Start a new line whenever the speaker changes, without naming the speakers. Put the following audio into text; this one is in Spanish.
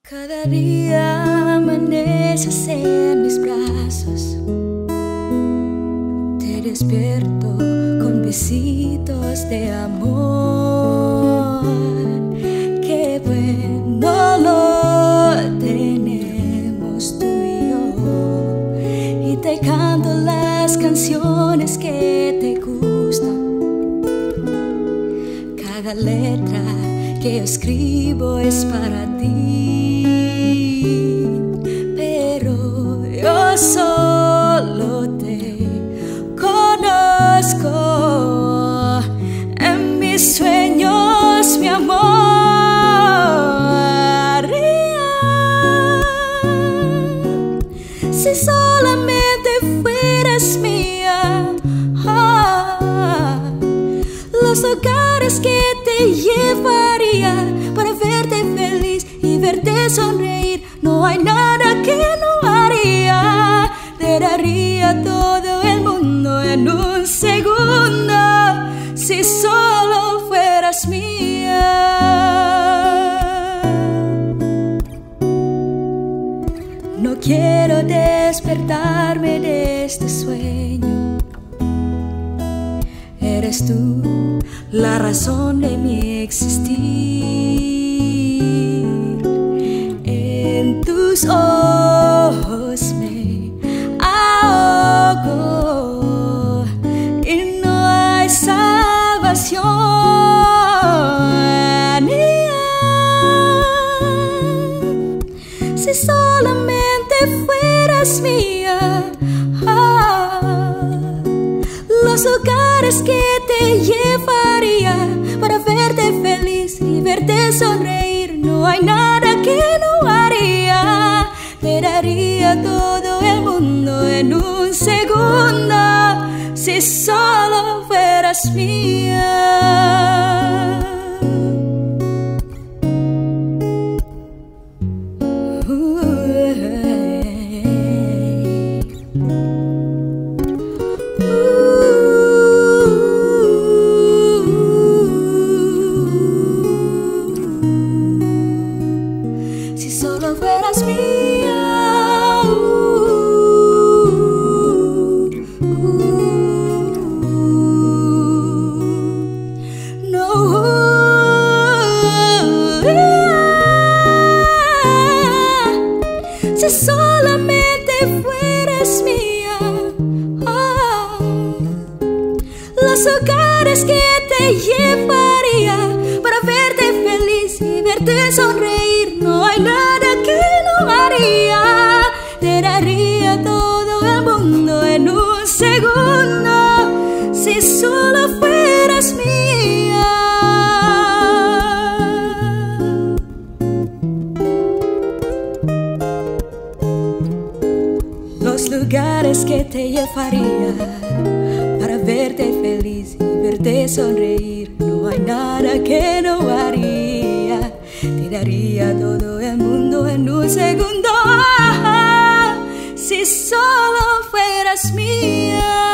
Cada día amaneces en mis brazos, te despierto con besitos de amor. Qué bueno lo tenemos tú y yo, y te canto las canciones que te gustan. Cada letra que yo escribo es para ti, pero yo solo te conozco en mis sueños, mi amor. Si solamente fueras mía, los lugares que te llevaría para verte feliz y verte sonreír, no hay nada que no haría. Te daría todo el mundo en un segundo si solo fueras mía. No quiero despertarme de este sueño, eres tú la razón de mi existir. En tus ojos me ahogo y no hay salvación. Si solamente fueras mía, los lugares que te llevaría para verte feliz y verte sonreír, no hay nada que no haría. Te daría todo el mundo en un segundo si solo fueras mía. Si solo fueras mía, no, si solamente fueras mía, los lugares que te llevaría para verte feliz y verte sonreír, no hay nada que no haría. Te daría todo el mundo en un segundo si solo fueras mía. Los lugares que te llevaría para verte feliz y verte sonreír, no hay nada que no haría. Te daría todo el mundo en un segundo si solo fueras mía.